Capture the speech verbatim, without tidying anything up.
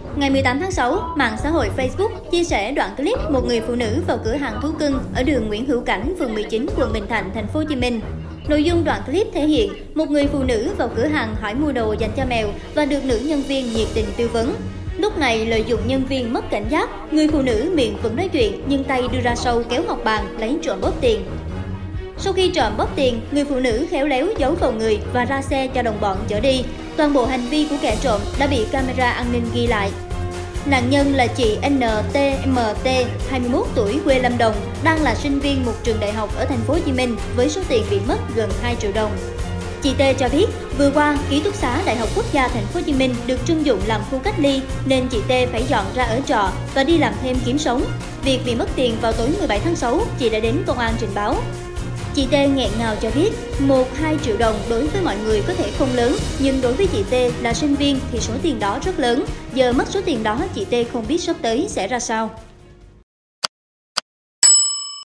Ngày mười tám tháng sáu, mạng xã hội Facebook chia sẻ đoạn clip một người phụ nữ vào cửa hàng thú cưng ở đường Nguyễn Hữu Cảnh, phường mười chín, quận Bình Thạnh, thành phố Hồ Chí Minh. Nội dung đoạn clip thể hiện một người phụ nữ vào cửa hàng hỏi mua đồ dành cho mèo và được nữ nhân viên nhiệt tình tư vấn. Lúc này lợi dụng nhân viên mất cảnh giác, người phụ nữ miệng vẫn nói chuyện nhưng tay đưa ra sau kéo học bàn lấy trộm bóp tiền. Sau khi trộm bóp tiền, người phụ nữ khéo léo giấu vào người và ra xe cho đồng bọn chở đi. Toàn bộ hành vi của kẻ trộm đã bị camera an ninh ghi lại. Nạn nhân là chị en tê em tê, hai mươi mốt tuổi, quê Lâm Đồng, đang là sinh viên một trường đại học ở thành phố Hồ Chí Minh với số tiền bị mất gần hai triệu đồng. Chị T cho biết, vừa qua, ký túc xá Đại học Quốc gia thành phố Hồ Chí Minh được trưng dụng làm khu cách ly nên chị T phải dọn ra ở trọ và đi làm thêm kiếm sống. Việc bị mất tiền vào tối mười bảy tháng sáu, chị đã đến công an trình báo. Chị T nghẹn ngào cho biết, một đến hai triệu đồng đối với mọi người có thể không lớn, nhưng đối với chị T là sinh viên thì số tiền đó rất lớn. Giờ mất số tiền đó, chị T không biết sắp tới sẽ ra sao.